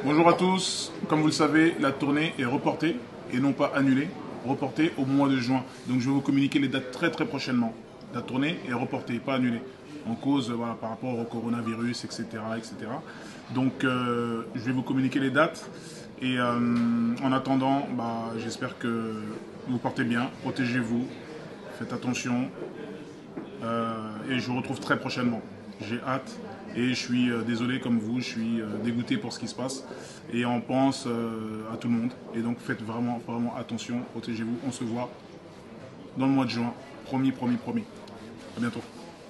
Bonjour à tous, comme vous le savez, la tournée est reportée et non pas annulée, reportée au mois de juin. Donc je vais vous communiquer les dates très prochainement. La tournée est reportée, pas annulée, en cause voilà, par rapport au coronavirus, etc. etc. Donc je vais vous communiquer les dates et en attendant, j'espère que vous portez bien, protégez-vous, faites attention et je vous retrouve très prochainement. J'ai hâte. Et je suis désolé comme vous, je suis dégoûté pour ce qui se passe. Et on pense à tout le monde. Et donc faites vraiment attention, protégez-vous. On se voit dans le mois de juin. Promis. À bientôt.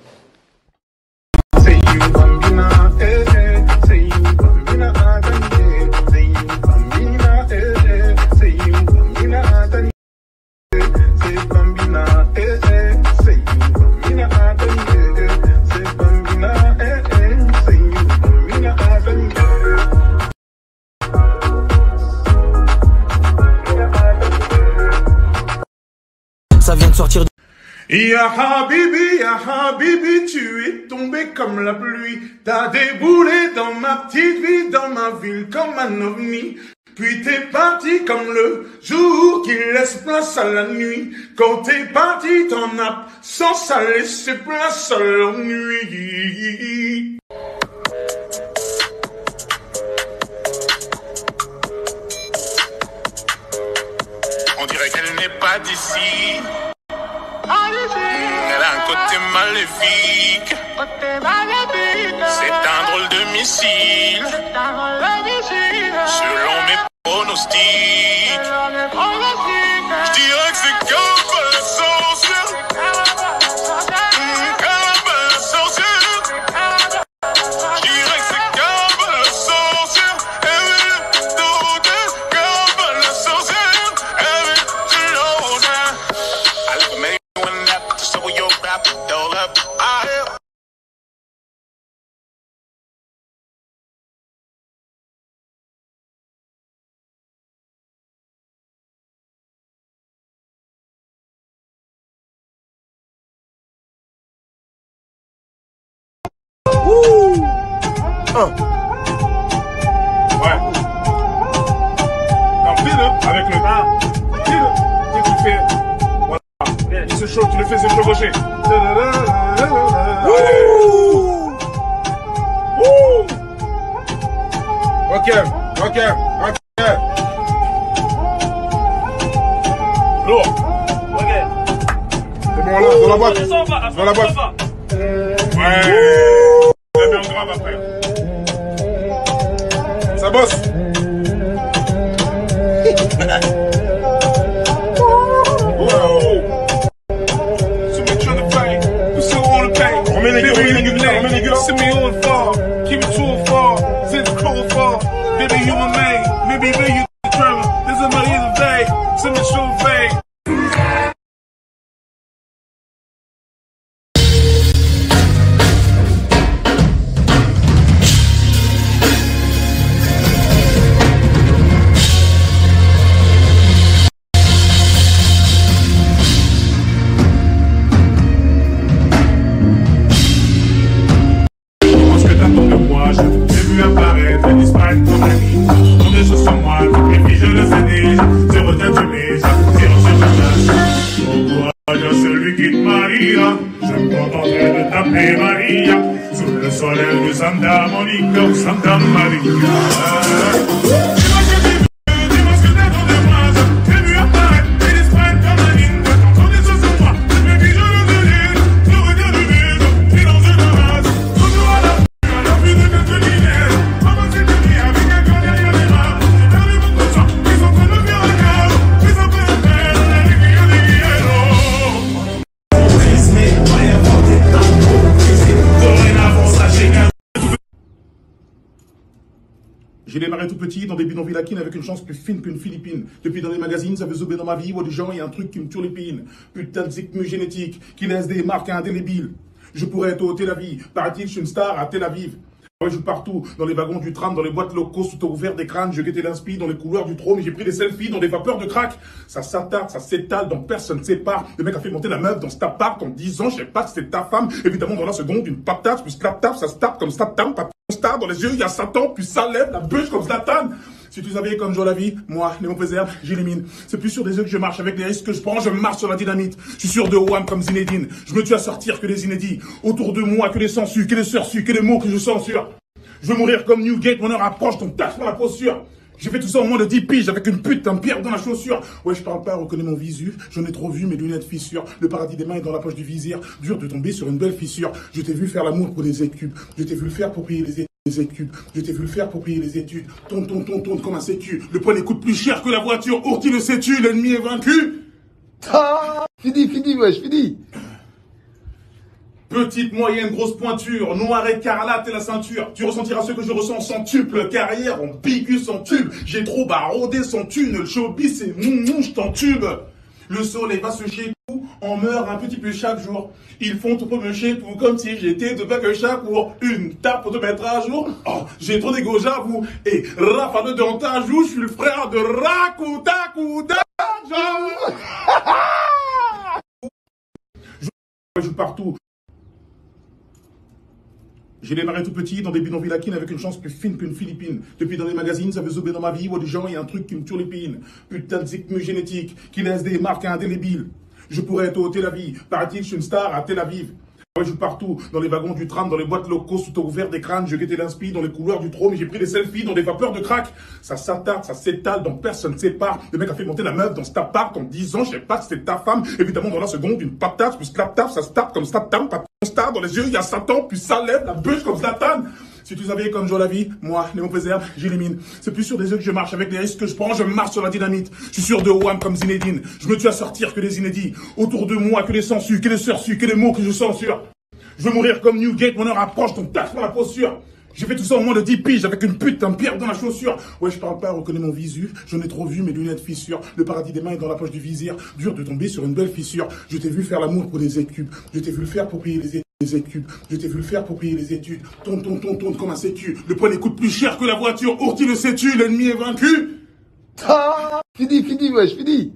Ça vient de sortir. Ya Habibi, tu es tombé comme la pluie. T'as déboulé dans ma petite vie, dans ma ville comme un ovni. Puis t'es parti comme le jour qui laisse place à la nuit. Quand t'es parti, ton absence a laissé place à l'ennui. On dirait qu'elle n'est pas d'ici. Elle a un côté maléfique. C'est un drôle de missile. Selon mes pronostics, je dirais que c'est comme la sorcière. Comme la sorcière. Je dirais que c'est comme la sorcière. Elle est l'odeur. Comme la sorcière. Elle est l'odeur. I look at me when that to show your rap, doll up. Ouais. Non, fais-le avec le bain. Fais-le. Et tu fais. Voilà. Il se chauffe, tu le fais se chevaucher. Ok. Lourd. Ok. C'est bon là, dans la boîte. Dans la boîte. Ouais. C'est bien grave après. Ça bosse. On met les gueules. C'est me on far, keep it too far, since cold far. Baby, you a man, maybe you determine. This is my either day, c'est me so vague. J'ai vu apparaître et disparaître ton ami. Tant de choses sur moi, toutes mes filles je le sais déjà. Je retiens du déjà, tire sur ma place. Au courage à celui qui te mariera. Je me contenterai de t'appeler Maria. Sous le soleil de Santa Monica ou Santa Maria. J'ai démarré tout petit dans des bidonvilles laquines avec une chance plus fine qu'une Philippine. Depuis dans les magazines, ça veut zouber dans ma vie, ou des gens, il y a un truc qui me tue l'épine. Putain de zikmu génétique qui laisse des marques indélébiles. Je pourrais être au Tel Aviv. Paraît-il, je suis une star à Tel Aviv. Je joue partout, dans les wagons du tram, dans les boîtes locaux, sous ouvert des crânes, je guettais l'inspi dans les couloirs du trône, j'ai pris des selfies dans des vapeurs de crack. Ça s'attarde, ça s'étale, donc personne ne sépare. Le mec a fait monter la meuf dans cet appart en 10 ans, je sais pas que c'était ta femme. Évidemment, dans la seconde, une patate, plus clap-tap, ça se tape comme ça tape. star dans les yeux, il y a Satan, puis ça lève la bûche comme Zlatan. Si tu savais comme je vois la vie, moi, les mauvaises herbes, j'élimine. C'est plus sur des œufs que je marche, avec les risques que je prends, je marche sur la dynamite. Je suis sûr de Wham comme Zinedine. Je me tue à sortir que des inédits. Autour de moi, que des sangsues, que des sursus, que des mots que je censure. Je veux mourir comme Newgate, mon heure approche, ton tâche pour la posture. J'ai fait tout ça au moins de 10 piges avec une pute, un pierre dans la chaussure. Ouais, je parle pas, reconnais mon visu. J'en ai trop vu, mes lunettes fissures. Le paradis des mains est dans la poche du vizir. Dur de tomber sur une belle fissure. Je t'ai vu faire l'amour pour des écubes. Je t'ai vu le faire pour payer les études. Je t'ai vu le faire pour payer les études. Tourne comme un sécu. Le poignet coûte plus cher que la voiture. Ourti le sais-tu, l'ennemi est vaincu. Ah, fini, wesh, fini. Petite, moyenne, grosse pointure, noir écarlate et la ceinture. Tu ressentiras ce que je ressens sans tuple, carrière en picu sans tube. J'ai trop barodé sans thune, le showbiz c'est je t'entube. Le soleil va se chez tout, on meurt un petit peu chaque jour. Ils font tout pour me chez tout, comme si j'étais de bac chaque jour. Une tape pour te mettre à jour. Oh, j'ai trop d'égo, j'avoue. Et rafale dans ta joue, je suis le frère de Rakuta Kuda. Je joue partout. J'ai démarré tout petit dans des bidonvilles laquines avec une chance plus fine qu'une Philippine. Depuis dans les magazines, ça veut zouber dans ma vie, ou des gens, il y a un truc qui me turlupine. Putain de zikmu génétique qui laisse des marques indélébiles. Je pourrais être au Tel Aviv. Paraît-il, je suis une star à Tel Aviv. Je joue partout, dans les wagons du tram, dans les boîtes locaux, sous ouvert des crânes, je guettais l'inspi dans les couloirs du trône, j'ai pris des selfies dans des vapeurs de crack. Ça s'attarde, ça s'étale, donc personne ne sépare. Le mec a fait monter la meuf dans cet appart en 10 ans, je sais pas si c'était ta femme. Évidemment, dans la seconde, une patate, plus clap-tap, ça se tape comme Satan, pas ton star dans les yeux, il y a Satan, puis ça lève la bûche comme Zlatan. Si tu savais comme je vois la vie, moi, les mauvaises herbes, j'élimine. C'est plus sur des œufs que je marche, avec les risques que je prends, je marche sur la dynamite. Je suis sûr de Wham comme Zinedine. Je me tue à sortir que des inédits. Autour de moi, que des sangsues, que des sursus, que des mots que je censure. Je veux mourir comme Newgate, mon heure approche, ton tâche pour la posture. J'ai fait tout ça au moins de 10 piges avec une pute, un pierre dans la chaussure. Ouais, je parle pas, reconnais mon visu. J'en ai trop vu, mes lunettes fissures. Le paradis des mains est dans la poche du vizir. Dur de tomber sur une belle fissure. Je t'ai vu faire l'amour pour des écubes. Je t'ai vu le faire pour payer les études. Je t'ai vu le faire pour payer les études. Tourne comme un sécu. Le poignet coûte plus cher que la voiture. Ourti le sais-tu, l'ennemi est vaincu. Ah, fini, wesh, fini.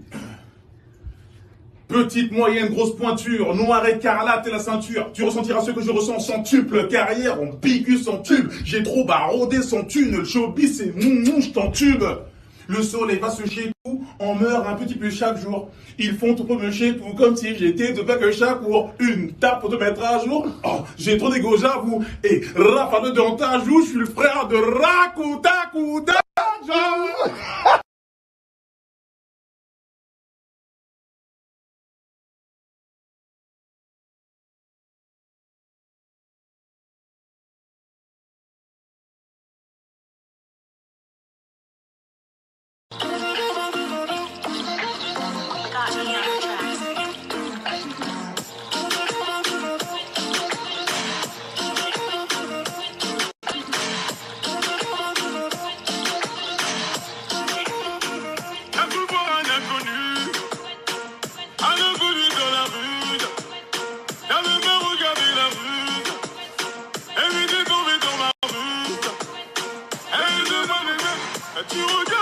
Petite, moyenne, grosse pointure, noir écarlate et la ceinture. Tu ressentiras ce que je ressens sans tuple, carrière en picu sans tube. J'ai trop barodé sans thune, le showbiz c'est je t'entube. Le soleil va se chez tout, on meurt un petit peu chaque jour. Ils font tout pour me chez tout, comme si j'étais de bac chaque jour. Une tape pour te mettre à jour. Oh, j'ai trop d'égo, j'avoue. Et rafale dans ta joue, je suis le frère de Rakuta Kuda. Tu regardes